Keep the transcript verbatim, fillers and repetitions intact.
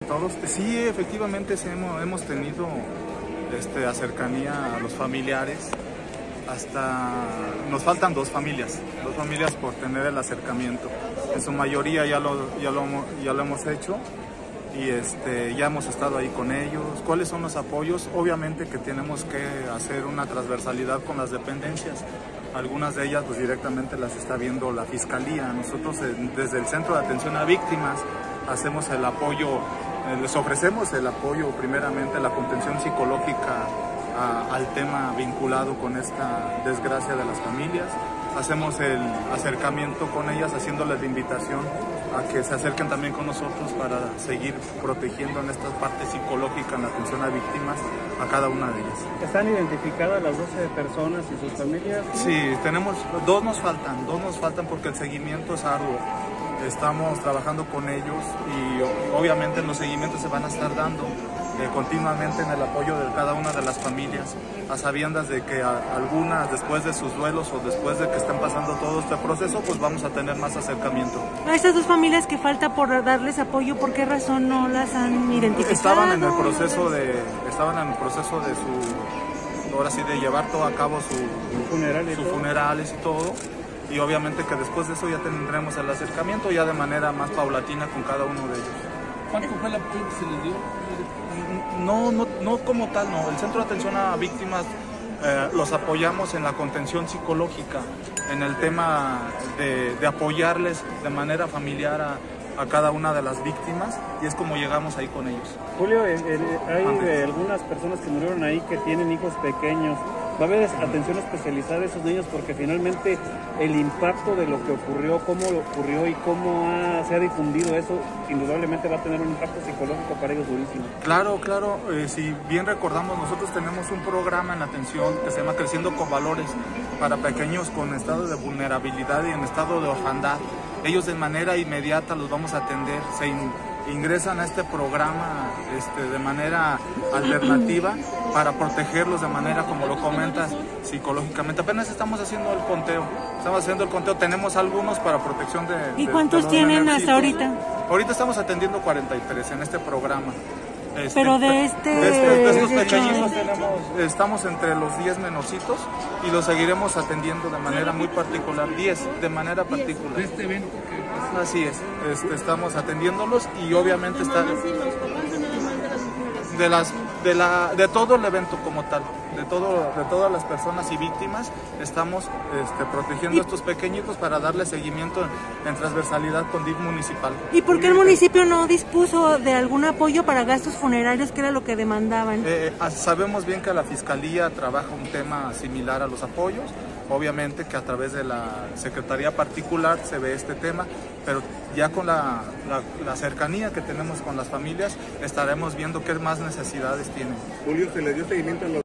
Todos, sí, efectivamente sí, hemos, hemos tenido este, cercanía a los familiares, hasta nos faltan dos familias, dos familias por tener el acercamiento. En su mayoría ya lo, ya lo, ya lo hemos hecho y este, ya hemos estado ahí con ellos. ¿Cuáles son los apoyos? Obviamente que tenemos que hacer una transversalidad con las dependencias. Algunas de ellas pues directamente las está viendo la Fiscalía. Nosotros desde el Centro de Atención a Víctimas hacemos el apoyo, les ofrecemos el apoyo primeramente, la contención psicológica a, al tema vinculado con esta desgracia de las familias. Hacemos el acercamiento con ellas, haciéndoles la invitación a que se acerquen también con nosotros para seguir protegiendo en esta parte psicológica, en la atención a víctimas, a cada una de ellas. ¿Están identificadas las doce personas y sus familias? Sí, tenemos, dos nos faltan, dos nos faltan porque el seguimiento es arduo. Estamos trabajando con ellos y obviamente los seguimientos se van a estar dando eh, continuamente en el apoyo de cada una de las familias, a sabiendas de que a, algunas después de sus duelos o después de que estén pasando todo este proceso, pues vamos a tener más acercamiento. A estas dos familias que falta por darles apoyo, ¿por qué razón no las han identificado? Estaban en el proceso de, estaban en el proceso de su, ahora sí, de llevar todo a cabo su, su funeral y sus todo. funerales y todo. Y obviamente que después de eso ya tendremos el acercamiento ya de manera más paulatina con cada uno de ellos. ¿Cuánto fue el apoyo que se les dio? No, no, no como tal, no. El Centro de Atención a Víctimas eh, los apoyamos en la contención psicológica, en el tema de, de apoyarles de manera familiar a, a cada una de las víctimas, y es como llegamos ahí con ellos. Julio, eh, eh, hay eh, algunas personas que murieron ahí que tienen hijos pequeños. ¿Va a haber atención especializada a esos niños? Porque finalmente el impacto de lo que ocurrió, cómo ocurrió y cómo ha, se ha difundido eso, indudablemente va a tener un impacto psicológico para ellos durísimo. Claro, claro. Eh, si bien recordamos, nosotros tenemos un programa en atención que se llama Creciendo con Valores para pequeños con estado de vulnerabilidad y en estado de orfandad. Ellos de manera inmediata los vamos a atender. Se in, ingresan a este programa este, de manera alternativa para protegerlos de manera, como lo comentas, psicológicamente. Apenas estamos haciendo el conteo, estamos haciendo el conteo, tenemos algunos para protección de... ¿Y de, cuántos de tienen hasta ahorita? Ahorita estamos atendiendo cuarenta y tres en este programa. Este, Pero de este... De, este, de estos de pequeñitos tenemos, estamos entre los diez menorcitos y los seguiremos atendiendo de manera muy particular, diez de manera particular. De este evento que... Así es, este, estamos atendiéndolos y obviamente está... De, las, de, la, de todo el evento como tal, de, todo, de todas las personas y víctimas, estamos este, protegiendo a estos pequeñitos para darle seguimiento en, en transversalidad con D I F municipal. ¿Y por qué el municipio no dispuso de algún apoyo para gastos funerarios, que era lo que demandaban? Eh, sabemos bien que la Fiscalía trabaja un tema similar a los apoyos, obviamente que a través de la Secretaría Particular se ve este tema, pero ya con la, la, la cercanía que tenemos con las familias estaremos viendo qué más necesidades tienen. Julio, ¿se le dio seguimiento a los